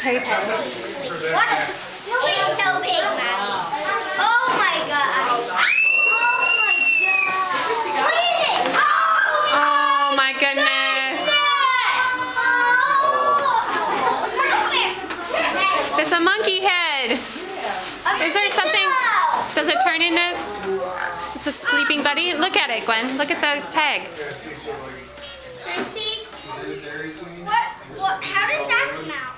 Trade head. What? No, it's so big, Mommy. Oh my god. What is it? Oh my goodness. It's a monkey head. Is there something? Does it turn into? It's a sleeping buddy. Look at it, Gwen. Look at the tag. What? How did that come out?